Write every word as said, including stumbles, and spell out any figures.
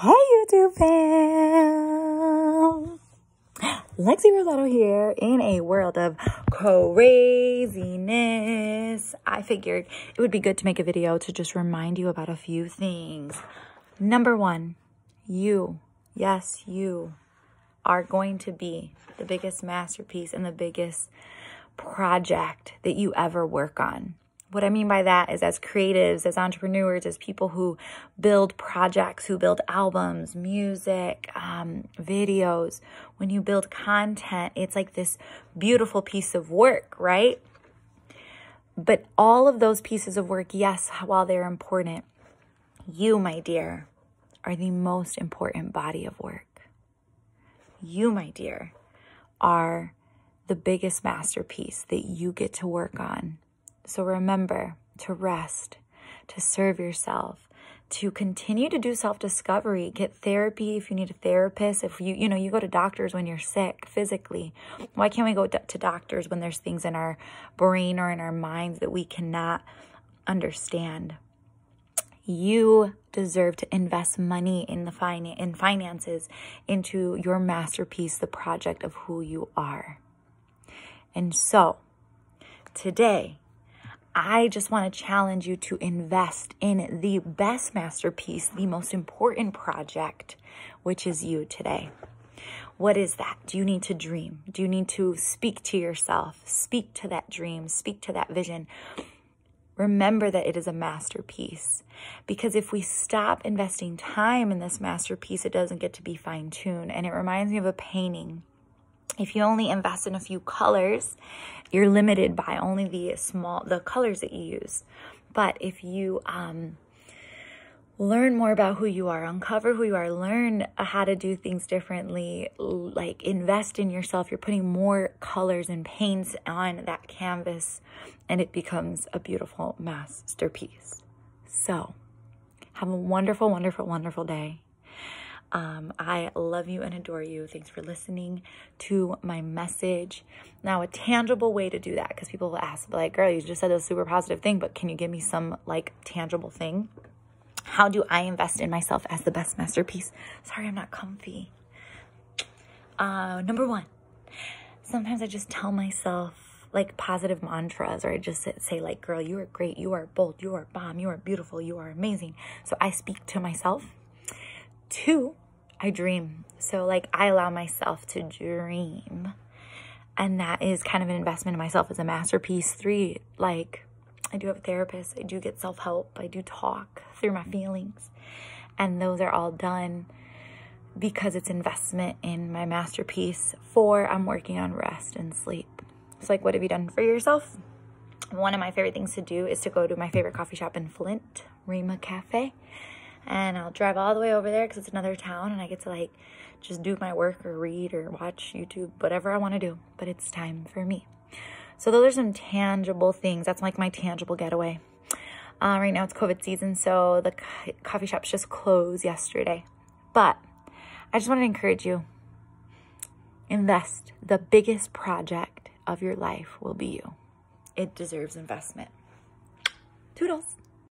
Hey YouTube fam! Lexirosa.poet here in a world of craziness. I figured it would be good to make a video to just remind you about a few things. Number one, you, yes, you are going to be the biggest masterpiece and the biggest project that you ever work on. What I mean by that is, as creatives, as entrepreneurs, as people who build projects, who build albums, music, um, videos, when you build content, it's like this beautiful piece of work, right? But all of those pieces of work, yes, while they're important, you, my dear, are the most important body of work. You, my dear, are the biggest masterpiece that you get to work on. So remember to rest, to serve yourself, to continue to do self-discovery, get therapy if you need a therapist. If you, you know, you go to doctors when you're sick physically. Why can't we go to doctors when there's things in our brain or in our minds that we cannot understand? You deserve to invest money in the fin- in finances into your masterpiece, the project of who you are. And so today, I just want to challenge you to invest in the best masterpiece, the most important project, which is you today. What is that? Do you need to dream? Do you need to speak to yourself? Speak to that dream, speak to that vision. Remember that it is a masterpiece, because if we stop investing time in this masterpiece, it doesn't get to be fine-tuned. And it reminds me of a painting. If you only invest in a few colors, you're limited by only the small, the colors that you use. But if you um, learn more about who you are, uncover who you are, learn how to do things differently, like invest in yourself, you're putting more colors and paints on that canvas, and it becomes a beautiful masterpiece. So have a wonderful, wonderful, wonderful day. Um, I love you and adore you. Thanks for listening to my message. Now, a tangible way to do that, because people will ask, like, girl, you just said a super positive thing, but can you give me some, like, tangible thing? How do I invest in myself as the best masterpiece? Sorry, I'm not comfy. Uh, number one, sometimes I just tell myself, like, positive mantras, or I just say, like, girl, you are great, you are bold, you are bomb, you are beautiful, you are amazing. So I speak to myself. Two, I dream. So like I allow myself to dream. And that is kind of an investment in myself as a masterpiece. Three, like I do have a therapist. I do get self-help. I do talk through my feelings. And those are all done because it's investment in my masterpiece. Four, I'm working on rest and sleep. It's like, what have you done for yourself? One of my favorite things to do is to go to my favorite coffee shop in Flint, Rima Cafe. And I'll drive all the way over there because it's another town, and I get to like just do my work or read or watch YouTube, whatever I want to do, but it's time for me. So those are some tangible things. That's like my tangible getaway. Uh, right now it's COVID season, so the co- coffee shops just closed yesterday. But I just want to encourage you. Invest. The biggest project of your life will be you. It deserves investment. Toodles.